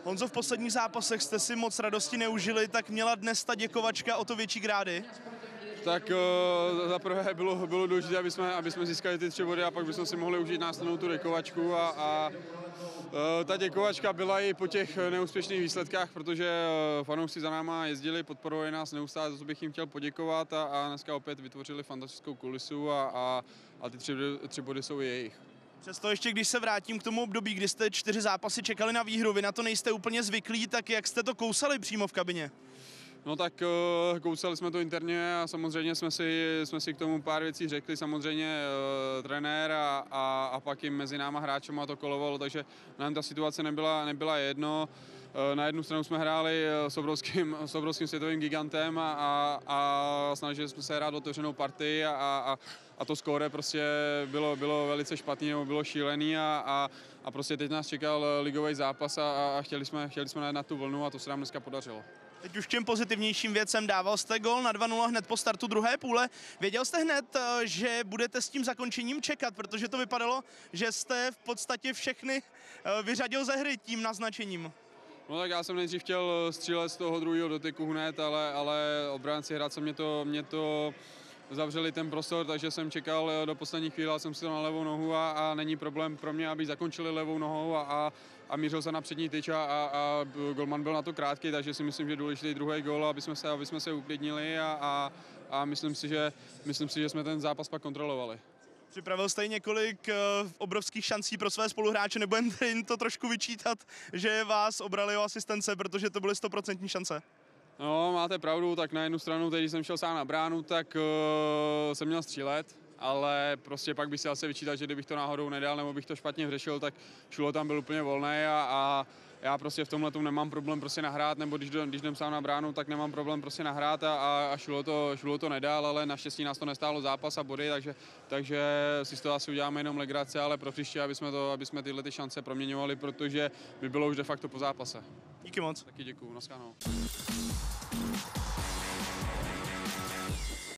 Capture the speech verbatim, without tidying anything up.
Honzo, v posledních zápasech jste si moc radosti neužili, tak měla dnes ta děkovačka o to větší grády? Tak uh, za prvé bylo, bylo důležité, aby jsme, aby jsme získali ty tři body a pak bychom si mohli užít následnou tu děkovačku a, a uh, ta děkovačka byla i po těch neúspěšných výsledkách, protože uh, fanoušci za náma jezdili, podporovali nás neustále, za to bych jim chtěl poděkovat a, a dneska opět vytvořili fantastickou kulisu a, a, a ty tři, tři body jsou jejich. Přesto ještě, když se vrátím k tomu období, kdy jste čtyři zápasy čekali na výhru, vy na to nejste úplně zvyklí, tak jak jste to kousali přímo v kabině? No tak uh, kousali jsme to interně a samozřejmě jsme si, jsme si k tomu pár věcí řekli, samozřejmě uh, trenér a, a, a pak i mezi náma hráčema to kolovalo, takže nám ta situace nebyla, nebyla jedno. Uh, na jednu stranu jsme hráli s obrovským, s obrovským světovým gigantem a, a, a snažili jsme se hrát otevřenou partii a, a, a to skóre prostě bylo, bylo velice špatný nebo bylo šílený a, a, a prostě teď nás čekal ligový zápas a, a chtěli jsme, chtěli jsme na tu vlnu a to se nám dneska podařilo. Teď už těm pozitivnějším věcem dával jste gól na dva nula hned po startu druhé půle. Věděl jste hned, že budete s tím zakončením čekat, protože to vypadalo, že jste v podstatě všechny vyřadil ze hry tím naznačením. No tak já jsem nejdřív chtěl střílet z toho druhého dotyku hned, ale, ale obránci Hradce mě to, mě to zavřeli ten prostor, takže jsem čekal do poslední chvíle, jsem si to na levou nohu a, a není problém pro mě, aby zakončili levou nohou a, a, a mířil se na přední tyč a, a, a golman byl na to krátký, takže si myslím, že důležitý druhý gól, aby jsme se, aby jsme se uklidnili a, a, a myslím, si, že, myslím si, že jsme ten zápas pak kontrolovali. Připravil jste několik uh, obrovských šancí pro své spoluhráče, nebudete jim to trošku vyčítat, že vás obrali o asistence, protože to byly stoprocentní šance? No, máte pravdu, tak na jednu stranu, teď, když jsem šel sám na bránu, tak uh, jsem měl střílet, ale prostě pak bych si asi vyčítal, že kdybych to náhodou nedal nebo bych to špatně vřešil, tak Šulo tam byl úplně volný a, a já prostě v tomhle tom nemám problém prostě nahrát, nebo když, když jdem sám na bránu, tak nemám problém prostě nahrát a, a, a Šulo, to, Šulo to nedal, ale naštěstí nás to nestálo zápas a body, takže, takže si z toho asi uděláme jenom legraci, ale pro příště, aby jsme, to, aby jsme tyhle ty šance proměňovali, protože by bylo už de facto po zápase. Díky moc. Taky děkuju, naschledanou.